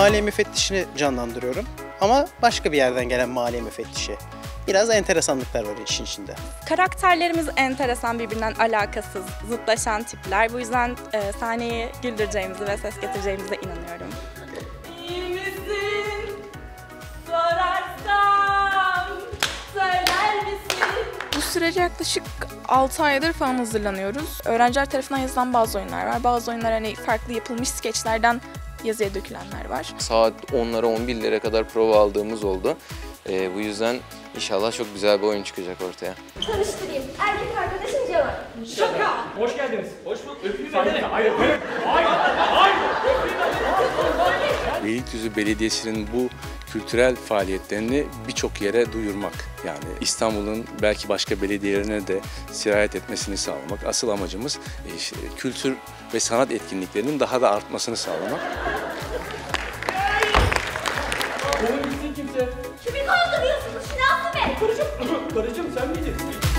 maliye müfettişini canlandırıyorum. Ama başka bir yerden gelen maliye müfettişi. Biraz enteresanlıklar var işin içinde. Karakterlerimiz enteresan, birbirinden alakasız, zıtlaşan tipler. Bu yüzden sahneyi güldüreceğimizi ve ses getireceğimize inanıyorum. İyi misin? Sorarsam söyler misin? Bu sürece yaklaşık 6 aydır falan hazırlanıyoruz. Öğrenciler tarafından yazılan bazı oyunlar var. Bazı oyunlar hani farklı yapılmış skeçlerden yazıya dökülenler var. Saat 10'lara 11'lere kadar prova aldığımız oldu. Bu yüzden inşallah çok güzel bir oyun çıkacak ortaya. Tanıştırayım. Erkek arkadaşım Cemal. Şaka! Hoş geldiniz. Hoş bulduk. Öpeyim mi? Hayır. Hayır. Beylikdüzü Belediyesi'nin bu kültürel faaliyetlerini birçok yere duyurmak. Yani İstanbul'un belki başka belediyelerine de sirayet etmesini sağlamak. Asıl amacımız kültür ve sanat etkinliklerinin daha da artmasını sağlamak. Oğlum gitsin kimse. Kimi kaldırıyorsunuz Şinasi Bey? Karıcığım sen miydin?